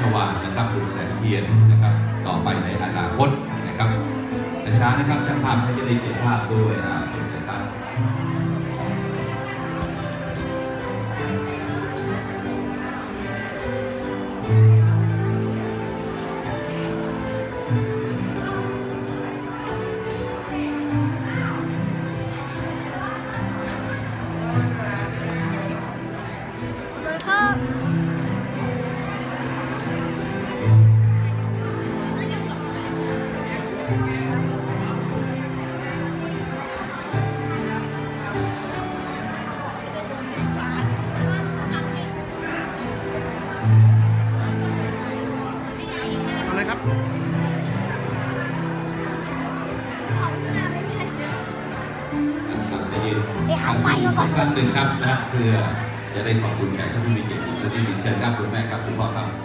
ว่างนะครับคุณแสงเทียนนะครับต่อไปในอนาคตนะครับแต่ช้านะครับช่างภาพให้ได้เก็บภาพด้วยนะครับสักครั้งหนึ่งครับนะเพื่อจะได้ขอบคุณแขกผู้มีเกียรติอีกสักนิดหนึ่งเชิญครับคุณแม่ครับคุณพ่อครับ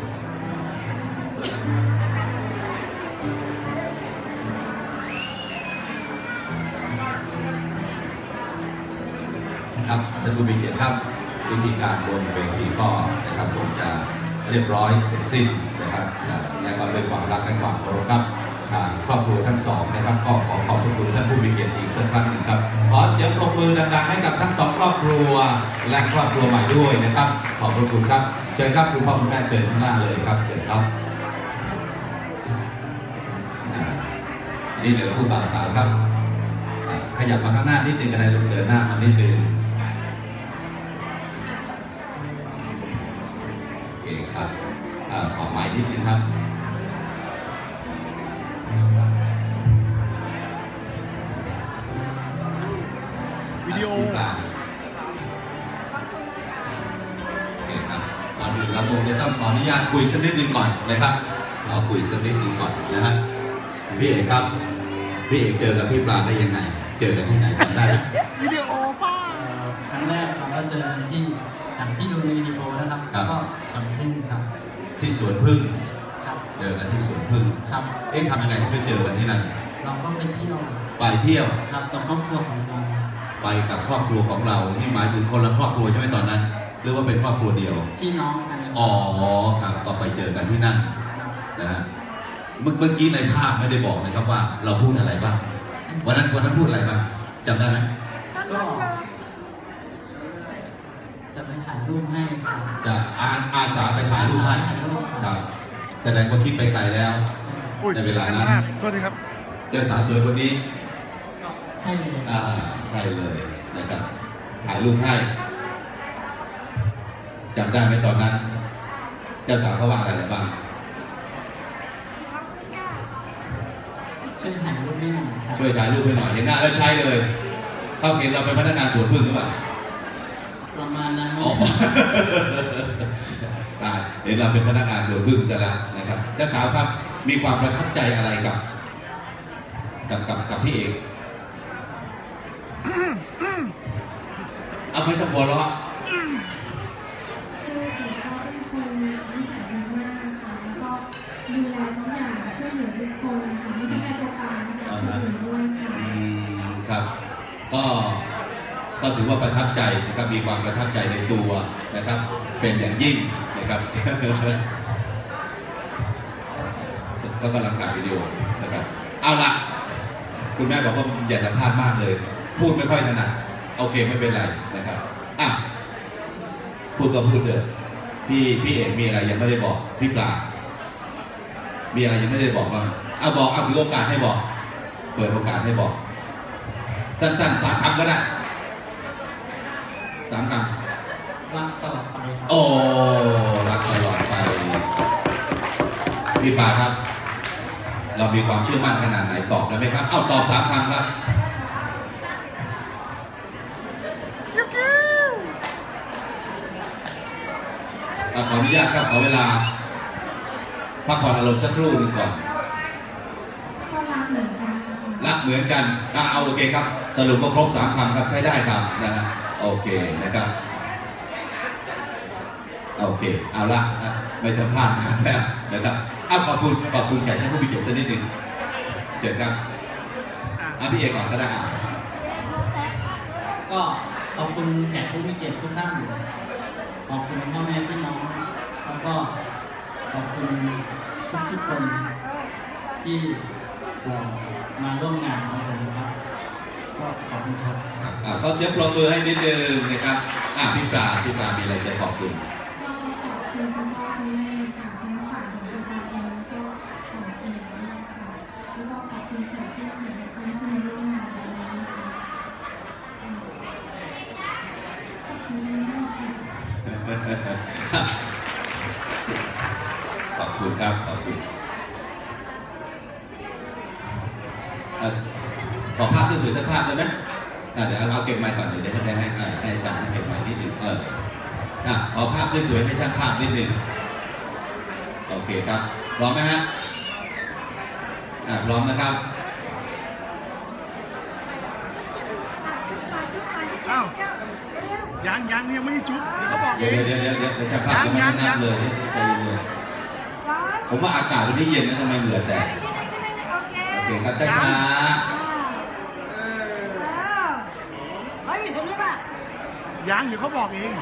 ครับท่านผู้มีเกียรติครับวิธีการบนเวทีก็นะครับผมจะเรียบร้อยเสร็จสิ้นนะครับและก็ด้วยความรักและความเคารพครับครอบครัวทั้งสองนะครับก็ขอขอบคุณท่านผู้มีเกียรติอีกสักครั้งหนึ่งครับขอเสียงปรบมือดังๆให้กับทั้งสองครอบครัวและครอบครัวใหม่ด้วยนะครับขอบคุณครับเชิญครับคุณพ่อคุณแม่เชิญข้างล่างเลยครับเชิญครับนี่เหลือคู่บ่าวสาวครับขยับมาข้างหน้านิดนึงก็ได้ลูกเดินหน้ามานิดนึงโอเคครับขอไม้นิดนึงครับวิดีโอโอเคครับตอนนี้เราคงจะต้องขออนุญาตคุยสักนิดนึงก่อนนะครับเราคุยสักนิดนึงก่อนนะฮะพี่เอกครับพี่เอกเจอกับพี่ปลาได้ยังไงเจอกันที่ไหนจำได้ไหมวิดีโอป้าครั้งแรกเราก็เจอที่อย่างที่ดูในวิดีโอนะครับก็สวนพึ่งครับที่สวนพึ่งครับเจอกันที่สวนพึ่งครับทำยังไงถึงไปเจอกันที่นั่นเราก็ไปเที่ยวครับกับครอบครัวของเราไปกับครอบครัวของเรานี่หมายถึงคนละครอบครัวใช่ไหมตอนนั้นหรือว่าเป็นครอบครัวเดียวพี่น้องกันอ๋อครับก็ไปเจอกันที่นั่นนะฮะเมื่อกี้ในภาพไม่ได้บอกนะครับว่าเราพูดอะไรบ้างวันนั้นพูดอะไรบ้างจำได้ไหมก็จะไปถ่ายรูปให้จะอาสาไปถ่ายรูปให้ครับแสดงว่าคิดไปไกลแล้วในเวลานั้นโทษทีครับเจ้าสาวสวยคนนี้ใช่เลยใช่เลยนะครับถ่ายรูปให้จำได้ไหมตอนนั้นเจ้าสาวเขาว่าอะไรบ้างช่วยถ่ายรูปให้หน่อยช่วยถ่ายรูปให้หน่อยเห็นหน้าแล้วใช่เลยเขาเห็นเราเป็นพนักงานสวนพึ่งหรือเปล่าประมาณนั้นเห็นเราเป็นพนักงานสวนพึ่งซะแล้วนะครับเจ้าสาวครับมีความประทับใจอะไรกับพี่เอกเอาไม่ต้องหัวเราะคือผมก็เป็นคนนิสัยดีมากค่ะแล้วก็ดูแลทุกอย่างช่วยเหลือทุกคนค่ะไม่ใช่แค่ตัวปานะคะคนอื่นด้วยค่ะครับก็ถือว่าประทับใจนะครับมีความประทับใจในตัวนะครับเป็นอย่างยิ่งนะครับก็กำลังถ่ายวิดีโอนะครับเอาละคุณแม่บอกว่าอย่าสัมภาษณ์มากเลยพูดไม่ค่อยถนัดโอเคไม่เป็นไรนะครับพูดก็พูดเถอะพี่เอกมีอะไรยังไม่ได้บอกพี่ปลามีอะไรยังไม่ได้บอกบ้างบอกถือโอกาสให้บอกเปิดโอกาสให้บอกสั้นๆ3 คำก็ได้3 คำรักตลอดไปโอ้รักตลอดไปพี่ปลาครับเรามีความเชื่อมั่นขนาดไหนตอบได้ไหมครับตอบ3 คำครับขออนุญาตครับขอเวลาพักผ่อนอารมณ์สักครู่หนึ่งก่อนก็รักเหมือนกันรักเหมือนกันเอาโอเคครับสรุปก็ครบ3 คำครับใช้ได้ครับนะฮะโอเคนะครับโอเคเอาละไม่สัมภาษณ์แล้วนะครับขอบคุณแขกท่านผู้มีเกียรติสักนิดหนึ่งเชิญครับพี่เอกก่อนก็ได้ก็ขอบคุณแขกผู้มีเกียรติทุกท่านขอบคุณพ่อแม่พี่น้องแล้วก็ขขอบคุณทุกคนที่มาร่วมงานของผมครับก็ขอบคุณครับก็เสียงปรบมือให้นิดนึงนะครับพี่ปลามีอะไรจะขอบคุณก็ขอบคุณคุณพ่อคุณแม่ค่ะทั้งฝ่ายของตัวเองก็ของเองด้วยค่ะแล้วก็ขอบคุณแขกผู้เกียรติท่านที่มาร่วมงานในวันนี้นะคะขอบคุณมากค่ะขอบคุณครับขอบคุณขอภาพสวยๆสักภาพได้ไหมเดี๋ยวเอาเก็บไมค์ก่อนเดี๋ยวได้ให้อาจารย์เก็บไมค์นิดนึงขอภาพสวยๆให้ช่างภาพนิดนึงโอเคครับพร้อมไหมฮะพร้อมนะครับอ้าวยังไม่ได้จุ๊บเขาบอกเองเดี๋ยวช่างภาพยังไม่ได้นับเลยใจเย็นๆผมว่าอากาศวันนี้เย็นนะทำไมเหงื่อแตกโอเคครับช้ายังเดี๋ยวเขาบอกเอง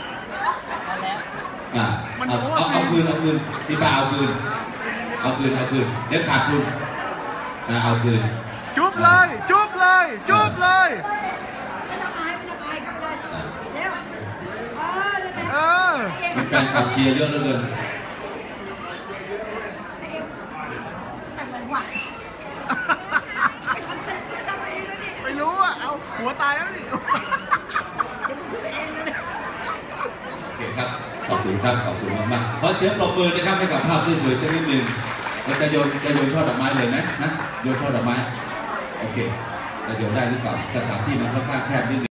เอาคืนพี่ป้าเอาคืนเดี๋ยวขาดทุนเอาคืนจุ๊บเลยไม่ต้องอายครับเลยเร็วเป็นแฟนคลับเชียร์เยอะเหลือเกินไม่รู้อ่ะเอาหัวตายแล้วนี่โอเคครับขอบคุณมากขอเสียงปรบมือนะครับให้กับภาพสวยๆสักนิดนึงเราจะโยนช่อดอกไม้เลยนะโยนช่อดอกไม้โอเคจะโยนได้หรือเปล่าสถานที่มันค่อนข้างแคบนิดนึง